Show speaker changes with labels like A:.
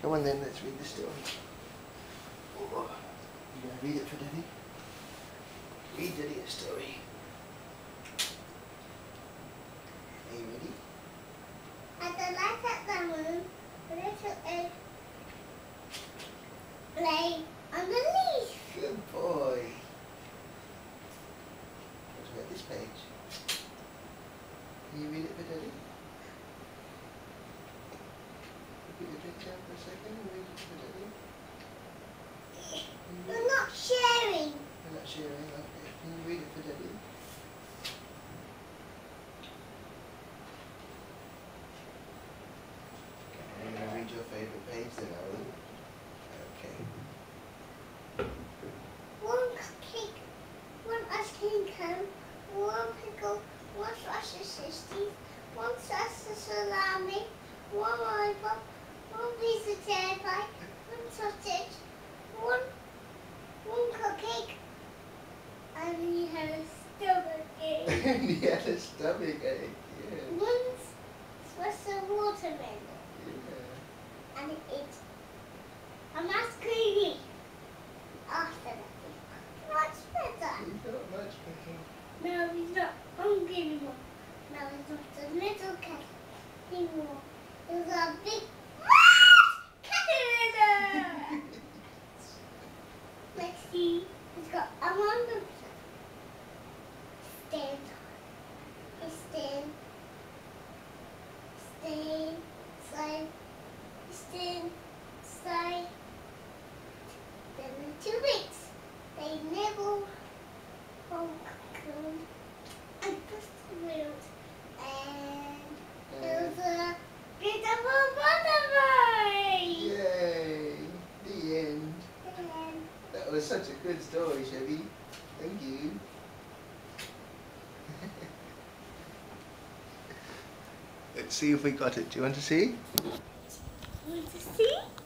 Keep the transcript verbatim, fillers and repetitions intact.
A: Come on then, let's read the story. Oh, you gonna read it for Daddy? Read Daddy a story. Are you ready?
B: At the light at the moon, the little egg lay on the leaf.
A: Good boy. Let's read this page. Can you read it for Daddy? Put your drink down for a second and read it for Daddy.
B: We're not sharing.
A: We're not sharing, okay. Can you read it for Daddy? Okay, I'm going to read your favourite page then, Alan. Okay.
B: One cake, one ice cream cone, one pickle, one sausage sticks, one slice of salami, one lollipop, one piece of cherry pie, one sausage, one one cupcake, and he had a stomach ache.
A: And he had a stomach ache, yeah.
B: One espresso watermelon,
A: Yeah.
B: and he ate a ice cream. After that, much better.
A: He's not much better.
B: No, he's not hungry anymore. Now he's not a little cat anymore. He's a big cat. Let's see. He's got a wonder. Stand. Stand. Stand. Slide. Stand. Slide. Then the two weeks. They nibble on cocoon and push the wheels, and it was a beautiful butterfly!
A: Yay! The end.
B: And
A: That was such a good story, Chevy. Thank you. Let's see if we got it. Do you want to see?
B: want to see?